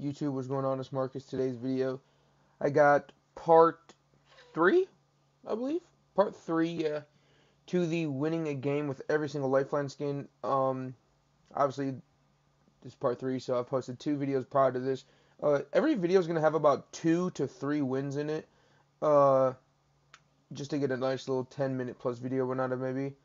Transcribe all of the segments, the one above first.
YouTube, what's going on? It's Marcus. Today's video, I got part 3, I believe. Part 3, yeah, to the winning a game with every single Lifeline skin. Obviously, this is part 3, so I posted 2 videos prior to this. Every video is going to have about 2 to 3 wins in it. Just to get a nice little 10-minute plus video run out of maybe.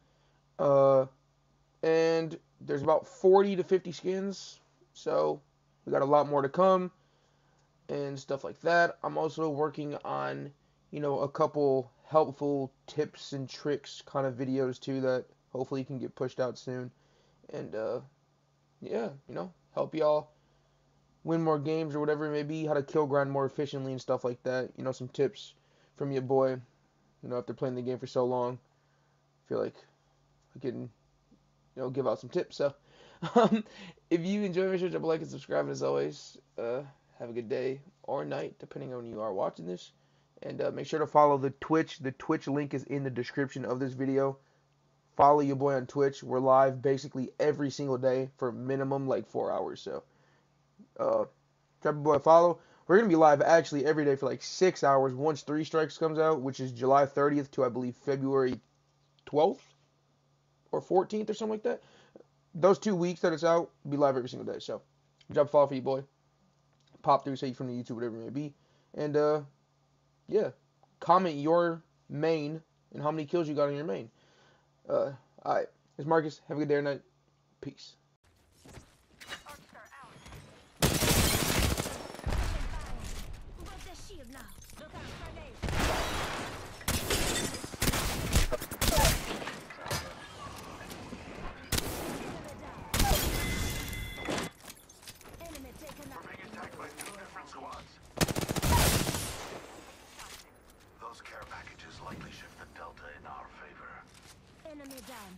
And there's about 40 to 50 skins, so we got a lot more to come and stuff like that. I'm also working on, a couple helpful tips and tricks kind of videos too that hopefully can get pushed out soon. And yeah, help y'all win more games or whatever it may be, how to kill grind more efficiently and stuff like that. Some tips from your boy. After playing the game for so long, I feel like I can, give out some tips. So, if you enjoy, make sure to drop a like and subscribe. And as always, have a good day or night, depending on when you are watching this. And make sure to follow the Twitch. The Twitch link is in the description of this video. Follow your boy on Twitch. We're live basically every single day for minimum like 4 hours. So, drop your boy a follow. We're going to be live actually every day for like 6 hours once 3 Strikes comes out, which is July 30th to, I believe, February 12th or 14th or something like that. Those 2 weeks that it's out, we'll be live every single day. So, drop a follow for you, boy. Pop through, say you from the YouTube, whatever it may be. And, yeah, comment your main and how many kills you got on your main. Alright, it's Marcus. Have a good day or night. Peace. Those care packages likely shift the delta in our favor. Enemy down.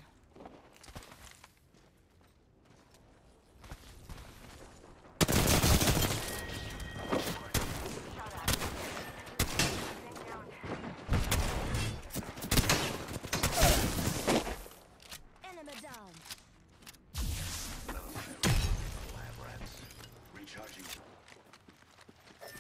Enemy down. Lab rats. Recharging.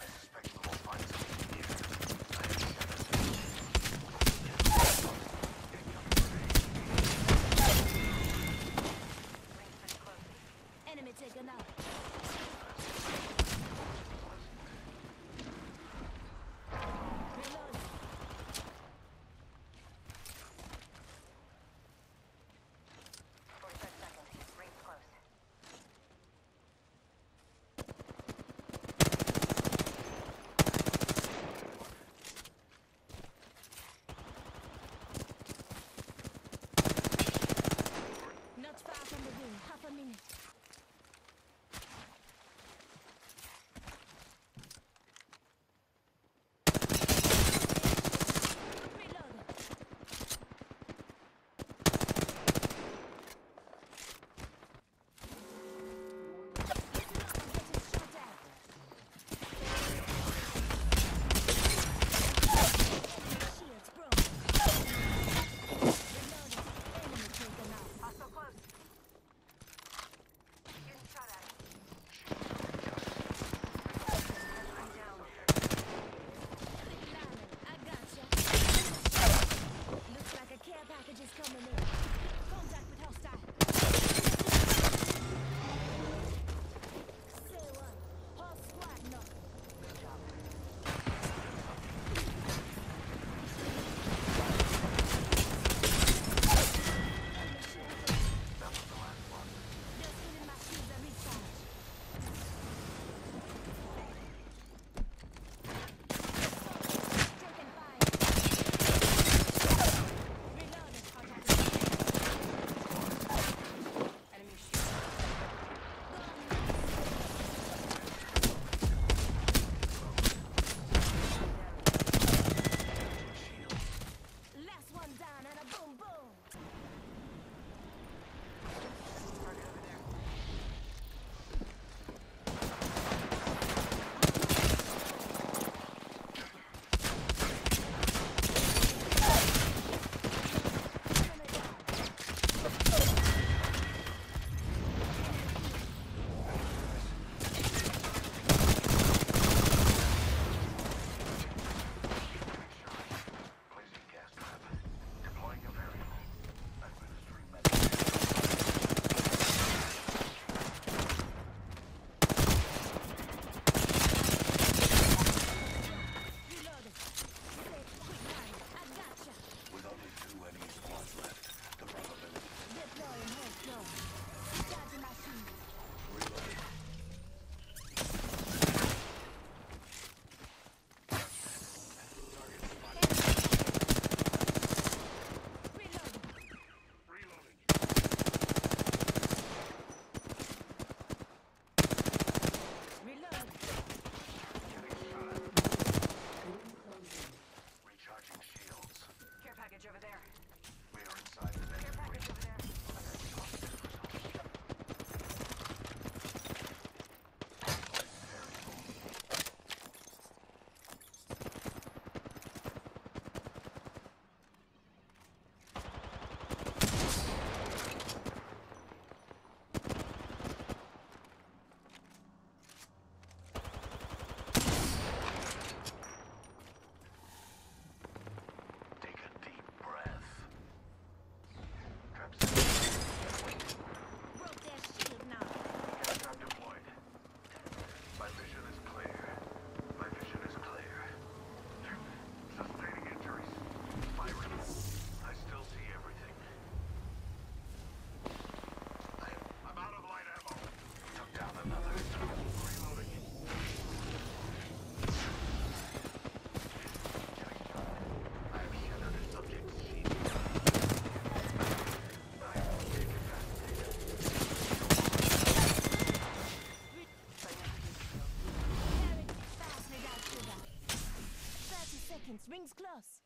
distance. Rings close.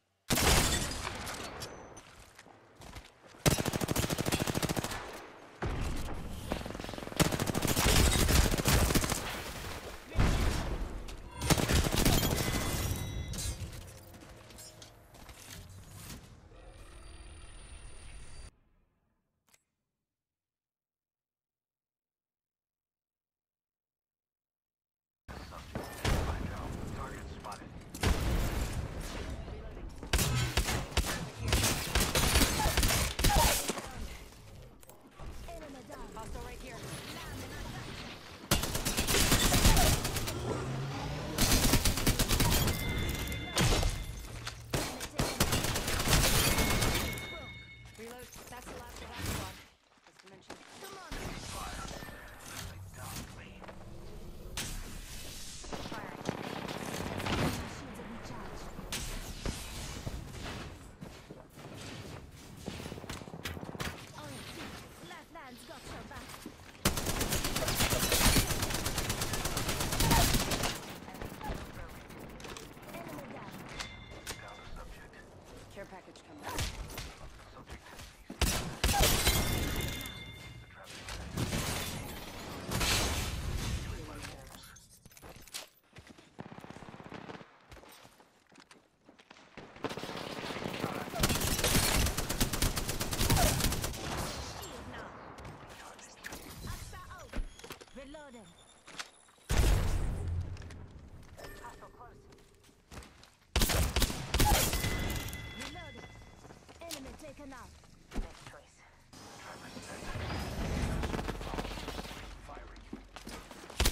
Target spotted. Enemy down. Hostile right here. Reload. That's the last of that squad. As I mentioned. Come on. Fire. They downed me. Firing. Shields are recharged. On your feet. Lifelines got your back. Enemy down. Down a subject. Care package coming. Subject has ceased. The traffic. Shield now. Asta out. Reloading. Hostile close. Reloading. Enemy taken out. Next choice. Firing.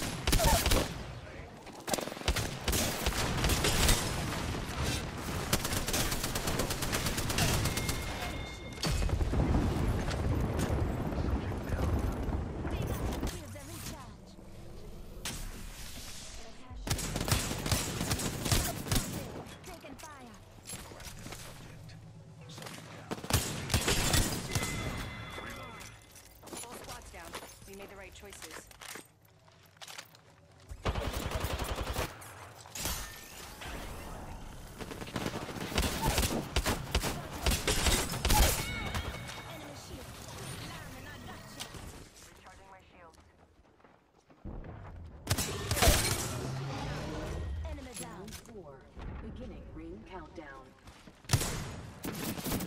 Shields are recharged. Taking fire. All squads down. We made the right choices. Enemy shield. Down and I gotcha. Recharging my shields. Enemy down. Round 4. Beginning ring countdown.